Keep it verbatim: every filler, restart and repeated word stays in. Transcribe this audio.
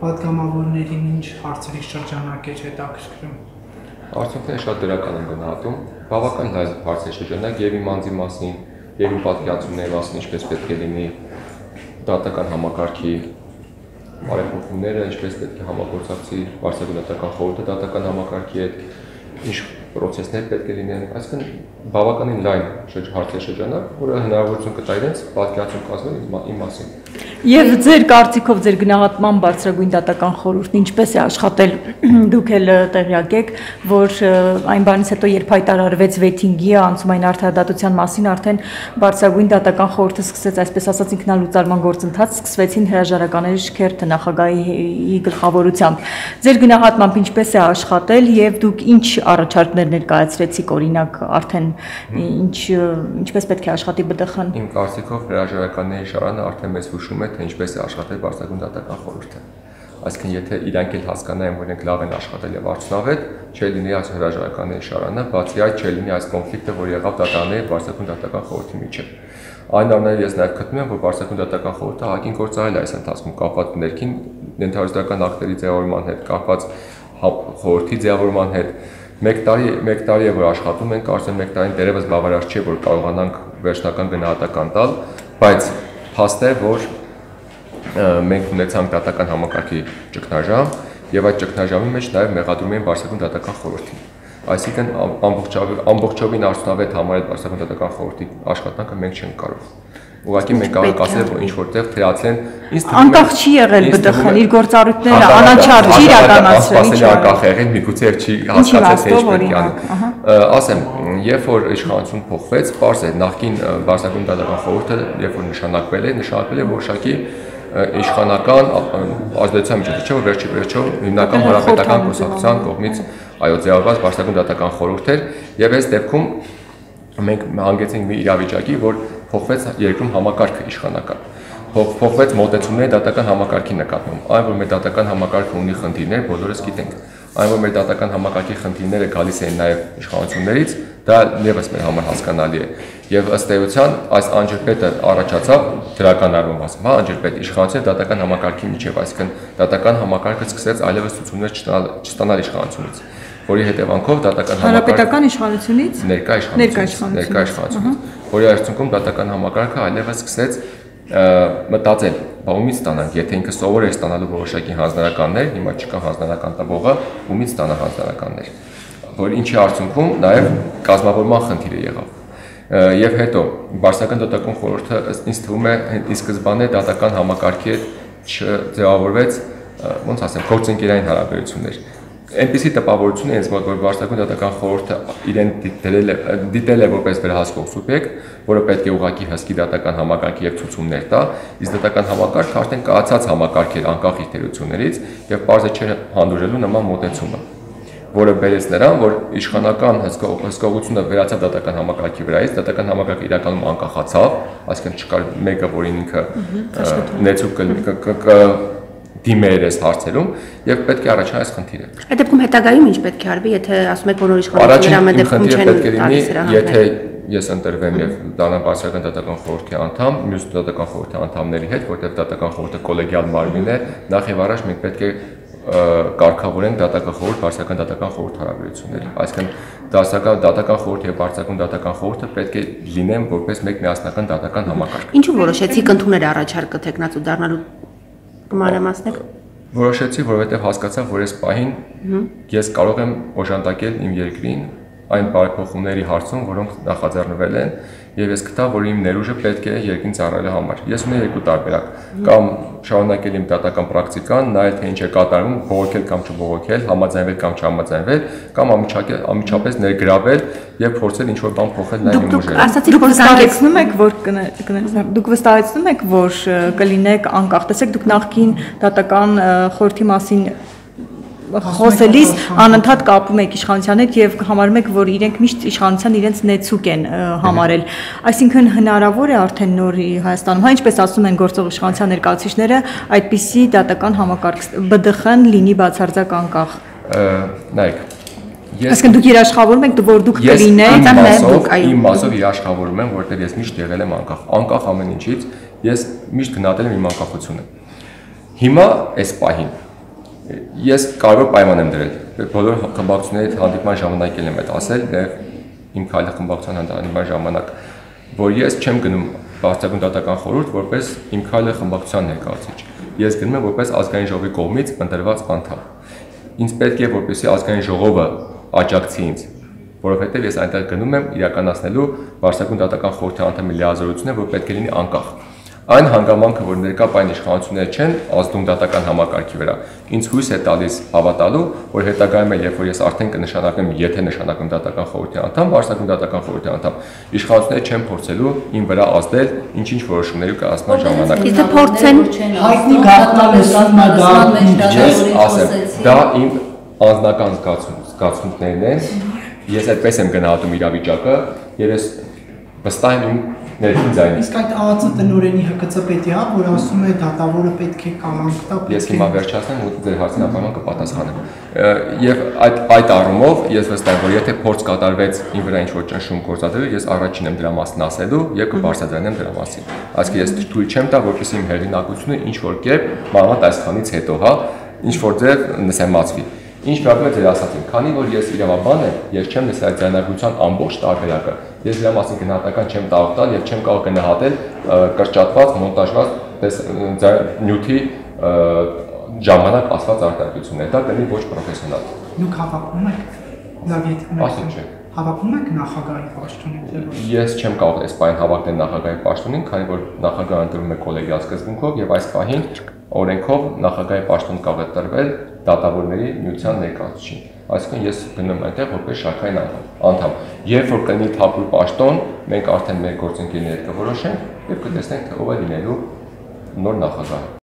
պատգամավորներին ինչ հարցերի շրջանակ է հետաքրքրում։ Արդյունքները շատ դրական են գնահատում, բավական լայն հարցերի շրջանակ եւ իմ անձի մասին, եւ իմ պատկերացումների մասին, ինչպես պետք է լինի դատական համակարգի բարեփոխումները, ինչպես պետք է համագործակցի վարչապետական խորհուրդը դատական համակարգի հետ, ինչ պրոցեսներ պետք է լինեն, այսինքն բավականին լայն հարցերի շրջանակ, որը հնարավորություն կտա իրենց պատկերացում կազմել իմ մասին։ Եվ ձեր կարծիքով ձեր գնահատման բարձրագույն դատական խորհուրդն ինչպես է աշխատել, դուք էլ տեղյակ եք, որ այն բանից հետո երբ հայտարարվեց վեթինգի անցումային արդարադատության մասին, արդեն բարձրագույն դատական խորհուրդը սկսեց այսպես ասած ինքնալուծարման գործընթաց, սկսվեցին հրաժարականների շքերթը նախագահի գլխավորությամբ։ Ձեր գնահատմամբ ինչպես է աշխատել եւ դուք ինչ առաջարկներ ներկայացրեցիք, օրինակ արդեն ինչ ինչպես պետք է աշխատի ԲԴԽ-ն։ Իմ կարծիքով հրաժարականների շարանը արդեն մեզ հուշում է, թե ինչպես է աշխատել բարձրագույն դատական խորհուրդը։ Այսինքն, եթե իրանք էլ հասկանային, որ իրենք լավ են աշխատել եւ արդյունավետ, չէ լինի այս հրաժարականների շարանը, բացի այդ չէ լինի այս կոնֆլիկտը, որ եղավ դատարանների բարձրագույն դատական խորհրդի միջեւ։ Այն առնչությամբ ես նաեւ գտնում եմ, որ բարձրագույն դատական խորհուրդը հակին գործարել է այս ընթացքում կապված ներքին ենթահարցական ակտերի ձևավորման հետ, կապված խորհրդի ձևավորման հետ։ Մեկ տարի մեկ տարի է որ աշխատում ենք, կարծեմ մեկ տարին դեռևս բավարար չէ, որ կարողանանք վերջնական գնահատական տալ, բայց փաստ է, որ մենք ունեցանք դատական համակարգի ճգնաժամ եւ այդ ճգնաժամի մեջ նաեւ մեղադրում են բարձրագույն դատական խորհրդին։ Այսինքն ամբողջովին արդյունավետ համարել բարձրագույն դատական խորհրդի աշխատանքը մենք չենք կարող։ Ուղղակի մենք կարող ենք ասել, որ ինչ որտեղ թերացեն, ինձ թվում է անկախ չի եղել ԲԴԽ-ն իր գործառույթները անաչառ չի իրականացրել, ինչ անկախ եղել, միգուցե չի հասկացել թե ինչ պետք է անի։ Ասեմ, երբ որ իշխանություն փոխվեց, պարզ է, նախկին բարձրագույն դատական խորհուրդը, երբ որ նշանակվել է, նշանակվել է որոշակի իշխանական ազդեցության միջոցով, չէ՞ որ վերջի վերջո հիմնական հանրապետական կուսակցության կողմից այո ձևավորված բարձրագույն դատական խորհուրդ էր, եւ այս դեպքում մենք հանգեցինք մի իրավիճակի, որ փոխվեց երկրում համակարգը իշխանական։ Փոխվեց մոտեցումները դատական համակարգի նկատմամբ։ Այն որ մեր դատական համակարգը ունի խնդիրներ, բոլորս գիտենք։ Այն որ մեր դատական համակարգի խնդիրները գալիս են նաև իշխանություններից, դա եւս մեր համար հասկանալի է։ Եվ ըստ էության այս անջրպետը առաջացավ դրական առումով, հա, անջրպետ իշխանության դատական համակարգի միջև, այսինքն դատական համակարգը սկսեց այլևս ցուցումներ չստանալ իշխանությունից, որի հետևանքով դատական հանրապետական իշխանությունից ներկա իշխանությունից ներկա իշխանությունից, որի արդյունքում դատական համակարգը այլևս սկսեց մտածել, բա ումից ստանանք, եթե ինքը սովոր էր ստանալու որոշակի հանձնարարականներ, հիմա չկա հանձնարարական տվողը, ումից ստանա հանձնարարականներ, որ ինչի արդյունքում նաև կազմավորման խնդիր է եղավ։ Եվ հետո բարձրագույն դատական խորհուրդը ինձ թվում է ի սկզբանե դատական համակարգի հետ չձևավորվեց, ոնց ասեմ, գործընկերային հարաբերություններ։ Այնպիսի տպավորություն է ինձ մոտ, որ բարձրագույն դատական խորհուրդը իրեն դիտել է որպես վերահսկող սուբյեկտ, որը պետք է ուղղակի հսկի դատական համակարգի եւ ցուցումներ տա, իսկ դատական համակարգը արդեն կայացած համակարգ էր անկախ իր թերություններից եւ բարձր չէր հանդուրժելու նման մոտեցումը, որը բերեց նրան, որ իշխանական հսկողությունը վերացավ դատական համակարգի վրայից, դատական համակարգը իրականում անկախացավ, այսինքն չկար մեկը, որին ինքը նեցուկ դիմեր այս հարցերում եւ պետք է առաջանա այս խնդիրը։ Այդ դեպքում հետագայում ինչ պետք է արվի, եթե ասում եք բոլոր իշխանությունները ամեն դեպքում չեն տալիս հրահանգներ։ Եթե ես ընտրվեմ եւ դառնամ բարձրագույն դատական խորհրդի անդամ, մյուս դատական խորհրդի անդամների հետ, որտեղ դատական խորհուրդը կոլեգիալ մարմին է, նախ եւ առաջ մենք պետք է կարգավորենք դատական խորհուրդ բարձրագույն դատական խորհուրդ հարաբերությունները։ Այսինքն դասական դատական խորհուրդ եւ բարձրագույն դատական խորհուրդը պետք է լինեն որպես մեկ միասնական դատական համակարգ։ Ինչու որոշեցիք ընդունել առաջարկը տեխնացու դառնալու մանրամասնեք։ Որոշեցի, որովհետև հասկացա, որ այս պահին ես կարող եմ օժանդակել իմ երկրին այն բարեփոխումների հարցում, որոնք նախաձեռնվել են, եւ ես գտա, որ իմ ներուժը պետք է երկրին ծառայելու համար։ Ես ունեմ երկու տարբերակ, կամ շարունակել իմ դատական պրակտիկան, նայել թե ինչ է կատարվում, բողոքել կամ չբողոքել, համաձայնվել կամ չհամաձայնվել, կամ անմիջապես ներգրավել եւ փորձել ինչ-որ բան փոխել նաեւ իմ ուժերը։ Ասացիք, որ վստահեցնում եք, որ դուք վստահեցնում եք, որ կլինեք անկախ։ Տեսեք, դուք նախկին դատական խորհրդի մասին խոսելիս անընդհատ կապում եք իշխանության հետ եւ համարում եք, որ իրենք միշտ իշխանության իրենց նեցուկ են համարել։ Այսինքն հնարավոր է արդեն նոր Հայաստանում, հա ինչպես ասում են գործող իշխանության ներկայացուցիչները, այդպիսի դատական համակարգ ԲԴԽ-ն լինի բացարձակ անկախ։ Նայեք, այսինքն դուք երաշխավորում եք, որ դուք կլինեք, իմ մասով երաշխավորում եմ, որտեղ ես միշտ եղել եմ անկախ, անկախ ամեն ինչից, ես միշտ գնահատել եմ իմ անկախությունը։ Հիմա այս պահին Ես կարևոր պայման եմ դրել։ Բոլոր խմբակցությունների հետ հանդիպման ժամանակ եմ այդ ասել, դեռ իմ քայլի խմբակցության հանդիպման ժամանակ, որ ես չեմ գնում Բարձրագույն դատական խորհուրդ որպես իմ քայլի խմբակցության ներկայացուցիչ։ Ես գնում եմ որպես ազգային ժողովի կողմից ընտրված անդամ։ Ինձ պետք է որպեսզի ազգային ժողովը աջակցի ինձ, որովհետև ես այնտեղ գնում եմ իրականացնելու Բարձրագույն դատական խորհրդի անդամի լիազորությունը, որ պետք է լինի անկախ։ Այն հանգամանքը, որ ներկա պայն իշխանությունները չեն ազդում դատական համակարգի վրա, ինձ հույս է տալիս հավատալու, որ հետագայում էլ, երբ որ ես արդեն կնշանակեմ, եթե նշանակեմ դատական խորհրդի անդամ, Բարձրագույն դատական խորհրդի անդամ, իշխանությունները չեն փորձելու իմ վրա ազդել ինչ-ինչ որոշումների կայացման ժամանակ։ Իսկ փորձեն հայտնի գաղտնալեսում Ես ասեմ, դա իմ անձնական զգացմունքներն են, ես այդպես եմ գնահատում իրավիճակը, եւ ես վստահ եմ իմ ներքին ձայնին։ Իսկ այդ ԱԱԾ տնօրենի ՀԿՑ պետի հա, որ ասում է դատավորը պետք է կալանք տա։ Ես հիմա վերջացնեմ ու ձեր հարցին ապայման կպատասխանեմ։ Եվ այդ այդ առումով ես վստահ եմ, որ եթե փորձ կատարվեց ին վրա ինչ-որ ճնշում գործադրվի, ես առաջին եմ դրա մասին ասելու եւ կբարձրացնեմ դրա մասին։ Այսինքն ես թույլ չեմ տա, որպեսզի իմ հեղինակությունը ինչ-որ կերպ մանավանդ այսքանից հետո, հա, ինչ-որ ձև նսեմացվի։ Ինչ problem է ձեր ասածին, քանի որ ես իրավաբան եմ, ես չեմ լսել այդ ձայնագրության ամբողջ տարբերակը։ Ես դրա մասին գնահատական չեմ կարող տալ եւ չեմ կարող գնահատել կրճատված, մոնտաժված նյութի ժամանակ ասված արտադրություններ։ Դա կլինի ոչ պրոֆեսիոնալ։ Դուք հավաքում եք լավ եթե հավաքում եք նախագահի պաշտոնին։ Ես չեմ կարող այս պահին հավակնել նախագահի պաշտոնին, քանի որ նախագահը ընտրվում է կոլեգիալ սկզբունքով եւ այս պահին օրենքով նախագահի պաշտոն կարող է տրվել դատավորների միության ներկայացուցիչին։ Այսինքն ես գնում եմ այնտեղ որպես շարքային անդամ։ Երբ որ կլինի թափուր պաշտոն, մենք արդեն մեր գործընկերների հետ կորոշենք եւ կտեսնենք թե ով է լինելու նոր նախագահը։